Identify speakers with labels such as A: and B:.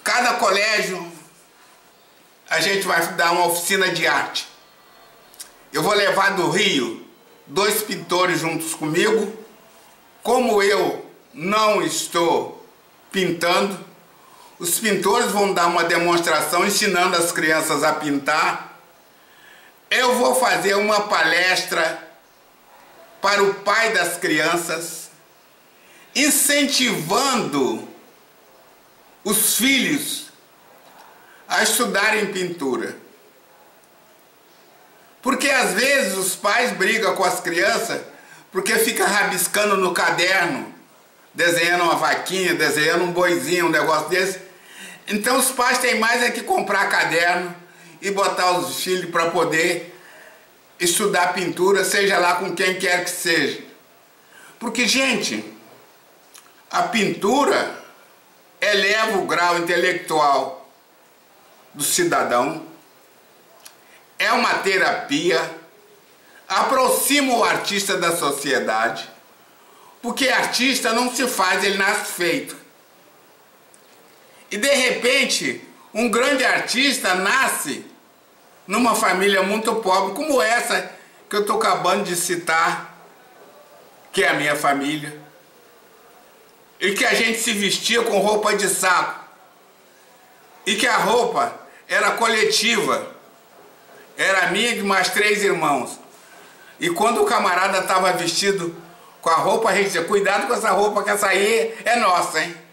A: Cada colégio a gente vai dar uma oficina de arte. Eu vou levar do Rio 2 pintores juntos comigo. Como eu não estou pintando, os pintores vão dar uma demonstração ensinando as crianças a pintar. Eu vou fazer uma palestra para o pai das crianças, incentivando os filhos a estudarem pintura. Porque às vezes os pais brigam com as crianças porque fica rabiscando no caderno, desenhando uma vaquinha, desenhando um boizinho, um negócio desse. Então os pais têm mais é que comprar caderno e botar os filhos para poder estudar pintura, seja lá com quem quer que seja. Porque, gente, a pintura eleva o grau intelectual do cidadão, é uma terapia, aproxima o artista da sociedade, porque artista não se faz, ele nasce feito. E de repente, um grande artista nasce numa família muito pobre, como essa que eu estou acabando de citar, que é a minha família, e que a gente se vestia com roupa de saco, e que a roupa era coletiva, era minha e mais 3 irmãos. E quando o camarada estava vestido com a roupa, a gente dizia, cuidado com essa roupa, que essa aí é nossa, hein?